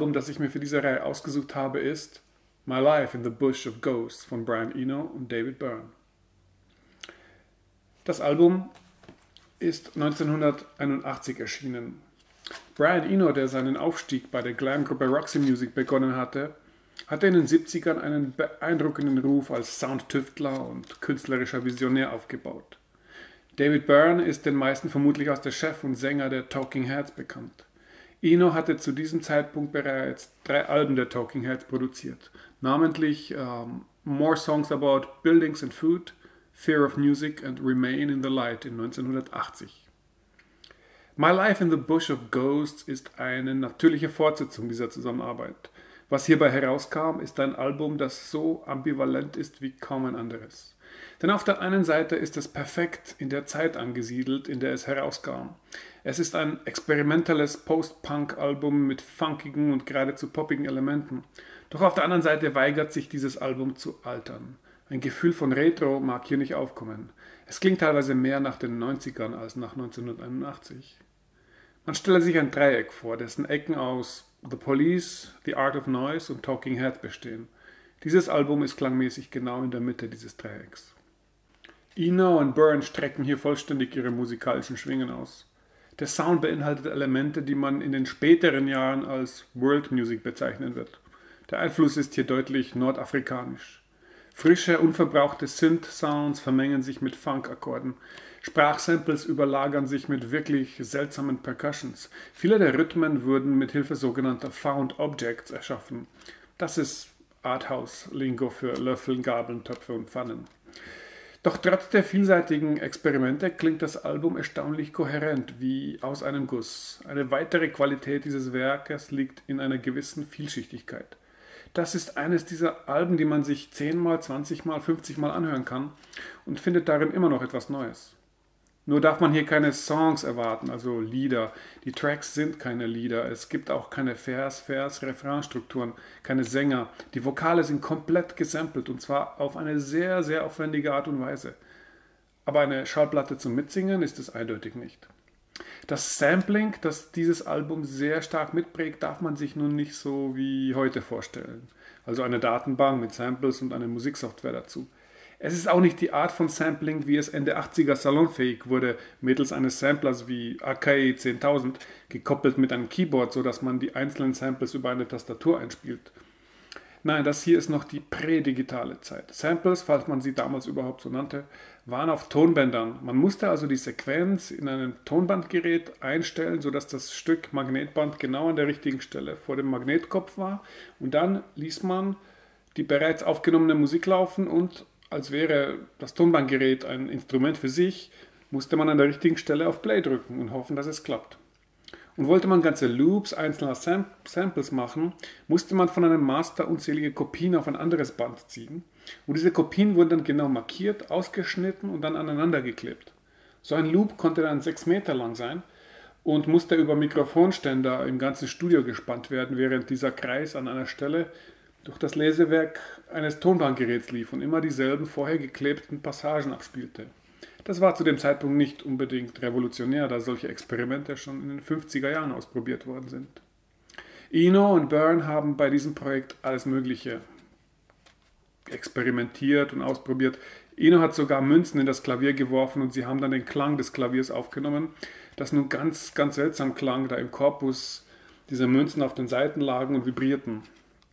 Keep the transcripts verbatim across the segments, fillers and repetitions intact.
Album, das ich mir für diese Reihe ausgesucht habe, ist My Life in the Bush of Ghosts von Brian Eno und David Byrne. Das Album ist neunzehnhunderteinundachtzig erschienen. Brian Eno, der seinen Aufstieg bei der Glam-Gruppe Roxy Music begonnen hatte, hatte in den siebzigern einen beeindruckenden Ruf als Soundtüftler und künstlerischer Visionär aufgebaut. David Byrne ist den meisten vermutlich als der Chef und Sänger der Talking Heads bekannt. Eno hatte zu diesem Zeitpunkt bereits drei Alben der Talking Heads produziert, namentlich um, More Songs About Buildings and Food, Fear of Music and Remain in the Light in neunzehnhundertachtzig. My Life in the Bush of Ghosts ist eine natürliche Fortsetzung dieser Zusammenarbeit. Was hierbei herauskam, ist ein Album, das so ambivalent ist wie kaum ein anderes. Denn auf der einen Seite ist es perfekt in der Zeit angesiedelt, in der es herauskam. Es ist ein experimentelles Post-Punk-Album mit funkigen und geradezu poppigen Elementen. Doch auf der anderen Seite weigert sich dieses Album zu altern. Ein Gefühl von Retro mag hier nicht aufkommen. Es klingt teilweise mehr nach den neunzigern als nach neunzehnhunderteinundachtzig. Man stelle sich ein Dreieck vor, dessen Ecken aus The Police, The Art of Noise und Talking Heads bestehen. Dieses Album ist klangmäßig genau in der Mitte dieses Dreiecks. Eno und Byrne strecken hier vollständig ihre musikalischen Schwingen aus. Der Sound beinhaltet Elemente, die man in den späteren Jahren als World Music bezeichnen wird. Der Einfluss ist hier deutlich nordafrikanisch. Frische, unverbrauchte Synth-Sounds vermengen sich mit Funk-Akkorden. Sprachsamples überlagern sich mit wirklich seltsamen Percussions. Viele der Rhythmen wurden mit Hilfe sogenannter Found Objects erschaffen. Das ist Arthouse-Lingo für Löffel, Gabeln, Töpfe und Pfannen. Doch trotz der vielseitigen Experimente klingt das Album erstaunlich kohärent, wie aus einem Guss. Eine weitere Qualität dieses Werkes liegt in einer gewissen Vielschichtigkeit. Das ist eines dieser Alben, die man sich zehnmal, zwanzigmal, fünfzigmal anhören kann und findet darin immer noch etwas Neues. Nur darf man hier keine Songs erwarten, also Lieder. Die Tracks sind keine Lieder. Es gibt auch keine Vers-Vers-Refrain-Strukturen, keine Sänger. Die Vokale sind komplett gesampelt und zwar auf eine sehr, sehr aufwendige Art und Weise. Aber eine Schallplatte zum Mitsingen ist es eindeutig nicht. Das Sampling, das dieses Album sehr stark mitprägt, darf man sich nun nicht so wie heute vorstellen. Also eine Datenbank mit Samples und eine Musiksoftware dazu. Es ist auch nicht die Art von Sampling, wie es Ende achtziger salonfähig wurde, mittels eines Samplers wie A K E zehntausend, gekoppelt mit einem Keyboard, sodass man die einzelnen Samples über eine Tastatur einspielt. Nein, das hier ist noch die prädigitale Zeit. Samples, falls man sie damals überhaupt so nannte, waren auf Tonbändern. Man musste also die Sequenz in einem Tonbandgerät einstellen, sodass das Stück Magnetband genau an der richtigen Stelle vor dem Magnetkopf war. Und dann ließ man die bereits aufgenommene Musik laufen und als wäre das Tonbandgerät ein Instrument für sich, musste man an der richtigen Stelle auf Play drücken und hoffen, dass es klappt. Und wollte man ganze Loops einzelner Sam- Samples machen, musste man von einem Master unzählige Kopien auf ein anderes Band ziehen. Und diese Kopien wurden dann genau markiert, ausgeschnitten und dann aneinander geklebt. So ein Loop konnte dann sechs Meter lang sein und musste über Mikrofonständer im ganzen Studio gespannt werden, während dieser Kreis an einer Stelle durch das Lesewerk eines Tonbandgeräts lief und immer dieselben vorher geklebten Passagen abspielte. Das war zu dem Zeitpunkt nicht unbedingt revolutionär, da solche Experimente schon in den fünfziger Jahren ausprobiert worden sind. Eno und Byrne haben bei diesem Projekt alles Mögliche experimentiert und ausprobiert. Eno hat sogar Münzen in das Klavier geworfen und sie haben dann den Klang des Klaviers aufgenommen, das nun ganz, ganz seltsam klang, da im Korpus diese Münzen auf den Seiten lagen und vibrierten.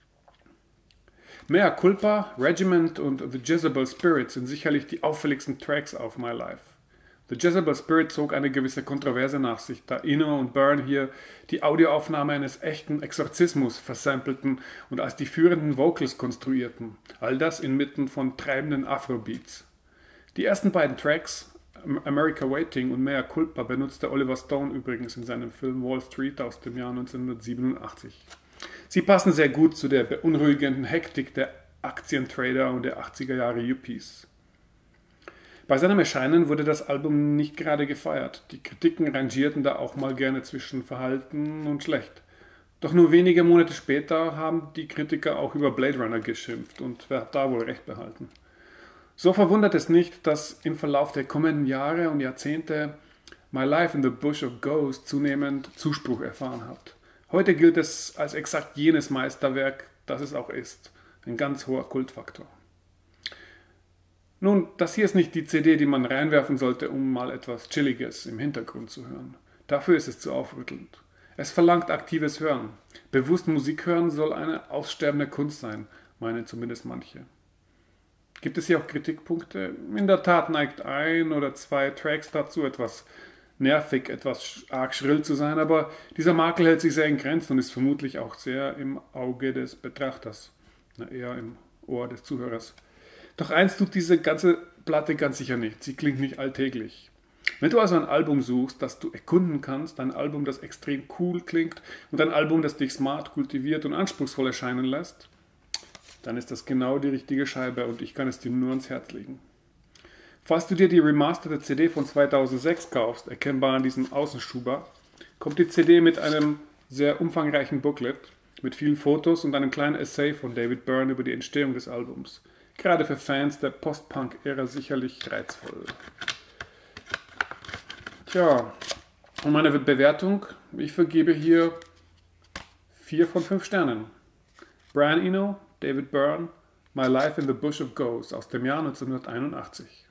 Mea Culpa, Regiment und The Jezebel Spirit sind sicherlich die auffälligsten Tracks auf My Life. The Jezebel Spirit zog eine gewisse Kontroverse nach sich, da Eno und Byrne hier die Audioaufnahme eines echten Exorzismus versampleten und als die führenden Vocals konstruierten. All das inmitten von treibenden Afrobeats. Die ersten beiden Tracks, America Waiting und Mea Culpa, benutzte Oliver Stone übrigens in seinem Film Wall Street aus dem Jahr neunzehnhundertsiebenundachtzig. Sie passen sehr gut zu der beunruhigenden Hektik der Aktientrader und der achtziger Jahre Yuppies. Bei seinem Erscheinen wurde das Album nicht gerade gefeiert. Die Kritiken rangierten da auch mal gerne zwischen verhalten und schlecht. Doch nur wenige Monate später haben die Kritiker auch über Blade Runner geschimpft und wer hat da wohl recht behalten. So verwundert es nicht, dass im Verlauf der kommenden Jahre und Jahrzehnte My Life in the Bush of Ghosts zunehmend Zuspruch erfahren hat. Heute gilt es als exakt jenes Meisterwerk, das es auch ist. Ein ganz hoher Kultfaktor. Nun, das hier ist nicht die C D, die man reinwerfen sollte, um mal etwas Chilliges im Hintergrund zu hören. Dafür ist es zu aufrüttelnd. Es verlangt aktives Hören. Bewusst Musik hören soll eine aussterbende Kunst sein, meinen zumindest manche. Gibt es hier auch Kritikpunkte? In der Tat neigt ein oder zwei Tracks dazu, etwas nervig, etwas arg schrill zu sein, aber dieser Makel hält sich sehr in Grenzen und ist vermutlich auch sehr im Auge des Betrachters, na, eher im Ohr des Zuhörers. Doch eins tut diese ganze Platte ganz sicher nicht, sie klingt nicht alltäglich. Wenn du also ein Album suchst, das du erkunden kannst, ein Album, das extrem cool klingt und ein Album, das dich smart, kultiviert und anspruchsvoll erscheinen lässt, dann ist das genau die richtige Scheibe und ich kann es dir nur ans Herz legen. Falls du dir die remasterte C D von zweitausendsechs kaufst, erkennbar an diesem Außenschuber, kommt die C D mit einem sehr umfangreichen Booklet mit vielen Fotos und einem kleinen Essay von David Byrne über die Entstehung des Albums. Gerade für Fans der Post-Punk-Ära sicherlich reizvoll. Tja, und meine Bewertung, ich vergebe hier vier von fünf Sternen. Brian Eno, David Byrne, My Life in the Bush of Ghosts aus dem Jahr neunzehnhunderteinundachtzig.